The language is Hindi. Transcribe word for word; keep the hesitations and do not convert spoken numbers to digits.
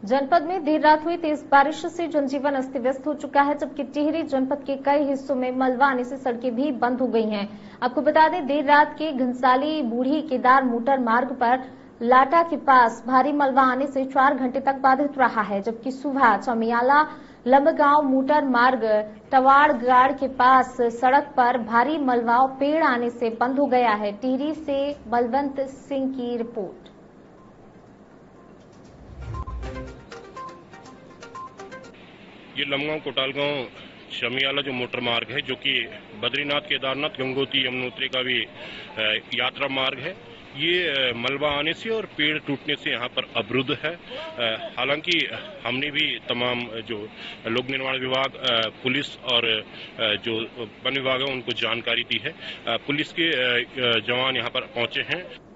जनपद में देर रात हुई तेज बारिश से जनजीवन अस्त व्यस्त हो चुका है, जबकि टिहरी जनपद के कई हिस्सों में मलबा आने से सड़कें भी बंद हो गई हैं। आपको बता दें, देर रात के घनसाली बूढ़ी केदार मोटर मार्ग पर लाटा के पास भारी मलबा आने से चार घंटे तक बाधित रहा है, जबकि सुबह चमियाला लंबगांव मोटर मार्ग टवाड़गाड़ के पास सड़क पर भारी मलबा पेड़ आने से बंद हो गया है। टिहरी से बलवंत सिंह की रिपोर्ट। ये लंबगांव कोटालगांव शमियाला जो मोटर मार्ग है, जो कि बद्रीनाथ केदारनाथ गंगोत्री यमुनोत्री का भी यात्रा मार्ग है, ये मलबा आने से और पेड़ टूटने से यहाँ पर अवरुद्ध है। हालांकि हमने भी तमाम जो लोक निर्माण विभाग, पुलिस और जो वन विभाग है उनको जानकारी दी है। पुलिस के जवान यहाँ पर पहुंचे हैं।